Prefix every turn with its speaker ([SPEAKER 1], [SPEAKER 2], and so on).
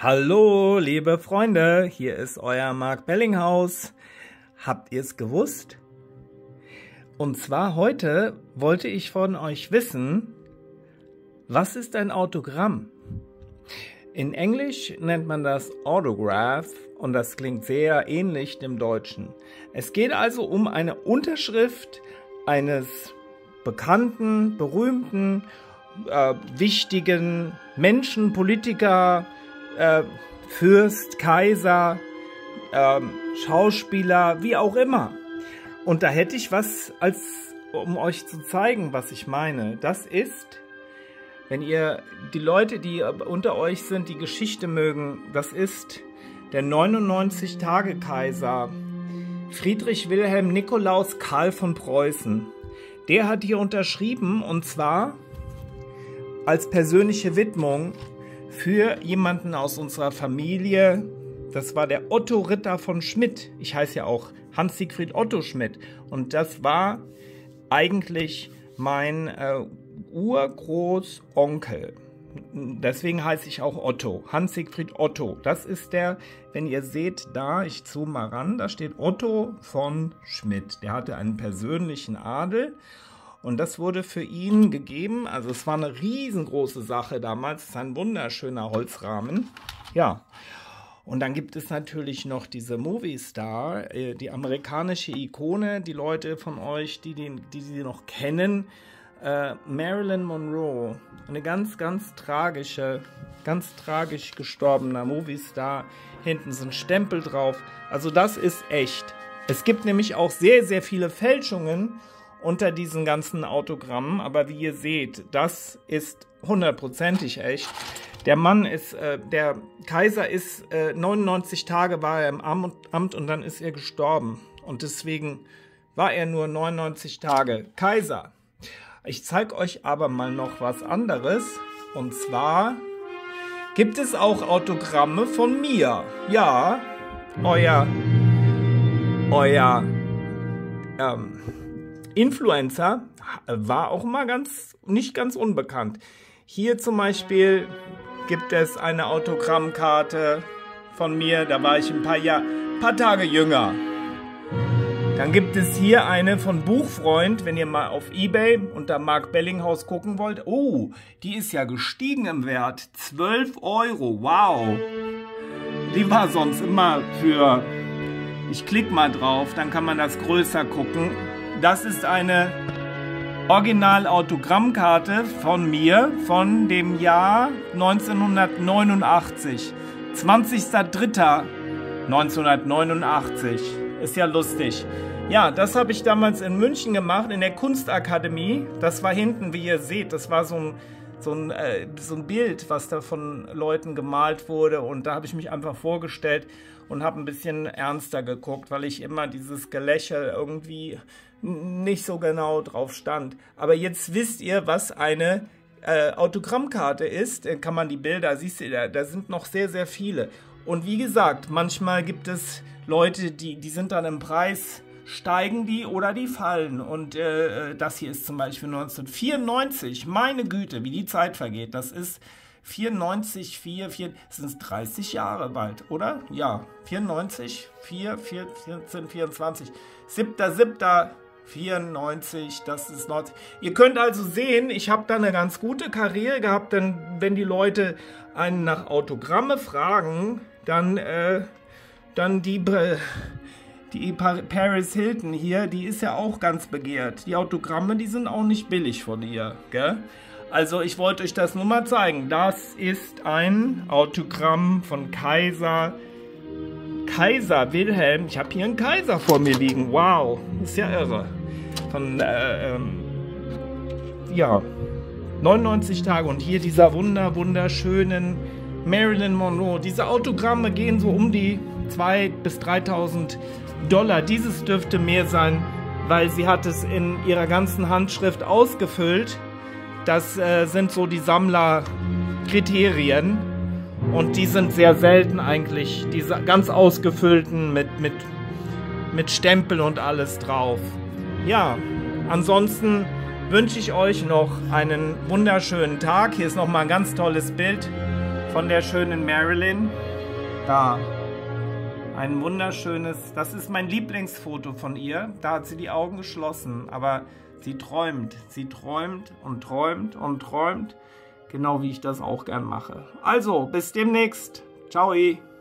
[SPEAKER 1] Hallo, liebe Freunde, hier ist euer Mark Bellinghaus. Habt ihr es gewusst? Und zwar heute wollte ich von euch wissen, was ist ein Autogramm? In Englisch nennt man das Autograph und das klingt sehr ähnlich dem Deutschen. Es geht also um eine Unterschrift eines bekannten, berühmten, wichtigen Menschen, Politiker, Fürst, Kaiser, Schauspieler, wie auch immer. Und da hätte ich was, um euch zu zeigen, was ich meine. Das ist, wenn ihr die Leute, die unter euch sind, die Geschichte mögen, das ist der 99-Tage-Kaiser Friedrich Wilhelm Nikolaus Karl von Preußen. Der hat hier unterschrieben, und zwar als persönliche Widmung für jemanden aus unserer Familie. Das war der Otto Ritter von Schmidt. Ich heiße ja auch Hans-Siegfried Otto Schmidt. Und das war eigentlich mein Urgroßonkel. Deswegen heiße ich auch Otto. Hans-Siegfried Otto. Das ist der, wenn ihr seht, da, ich zoome mal ran, da steht Otto von Schmidt. Der hatte einen persönlichen Adel. Und das wurde für ihn gegeben, also es war eine riesengroße Sache damals, es ist ein wunderschöner Holzrahmen. Ja, und dann gibt es natürlich noch diese Movie-Star, die amerikanische Ikone, die Leute von euch, die sie noch kennen, Marilyn Monroe, eine ganz tragisch gestorbener Movie-Star, hinten ist ein Stempel drauf, also das ist echt. Es gibt nämlich auch sehr viele Fälschungen unter diesen ganzen Autogrammen, aber wie ihr seht, das ist 100%ig echt. Der Mann ist, der Kaiser ist, 99 Tage war er im Amt und dann ist er gestorben. Und deswegen war er nur 99 Tage Kaiser. Ich zeige euch aber mal noch was anderes. Und zwar gibt es auch Autogramme von mir. Ja, euer Influencer war auch mal nicht ganz unbekannt. Hier zum Beispiel gibt es eine Autogrammkarte von mir, da war ich ein paar Tage jünger. Dann gibt es hier eine von Buchfreund, wenn ihr mal auf eBay unter Mark Bellinghaus gucken wollt. Oh, die ist ja gestiegen im Wert. 12 €, wow. Die war sonst immer für... Ich klicke mal drauf, dann kann man das größer gucken. Das ist eine Original-Autogrammkarte von mir von dem Jahr 1989. 20.03.1989. Ist ja lustig. Ja, das habe ich damals in München gemacht, in der Kunstakademie. Das war hinten, wie ihr seht, das war so ein Bild, was da von Leuten gemalt wurde. Und da habe ich mich einfach vorgestellt und habe ein bisschen ernster geguckt, weil ich immer dieses Gelächel irgendwie nicht so genau drauf stand. Aber jetzt wisst ihr, was eine Autogrammkarte ist. Kann man die Bilder, siehst du, da sind noch sehr viele. Und wie gesagt, manchmal gibt es Leute, die sind dann im Preis, steigen die oder die fallen. Und das hier ist zum Beispiel 1994. Meine Güte, wie die Zeit vergeht. Das ist 94, sind es 30 Jahre bald, oder? Ja, 94, 14, 24, 7.7.94, das ist 90. Ihr könnt also sehen, ich habe da eine ganz gute Karriere gehabt, denn wenn die Leute einen nach Autogramme fragen, dann die Paris Hilton hier, die ist ja auch ganz begehrt. Die Autogramme, die sind auch nicht billig von ihr, gell? Also ich wollte euch das nur mal zeigen. Das ist ein Autogramm von Kaiser Wilhelm. Ich habe hier einen Kaiser vor mir liegen. Wow, ist ja irre. Von, ja, 99 Tage. Und hier dieser wunderschönen Marilyn Monroe. Diese Autogramme gehen so um die 2.000 bis 3.000 $. Dieses dürfte mehr sein, weil sie hat es in ihrer ganzen Handschrift ausgefüllt. Das sind so die Sammlerkriterien und die sind sehr selten eigentlich, diese ganz ausgefüllten mit Stempel und alles drauf. Ja, ansonsten wünsche ich euch noch einen wunderschönen Tag. Hier ist nochmal ein ganz tolles Bild von der schönen Marilyn. Da. Ein wunderschönes, das ist mein Lieblingsfoto von ihr. Da hat sie die Augen geschlossen, aber sie träumt und träumt und träumt. Genau wie ich das auch gern mache. Also, bis demnächst. Ciao.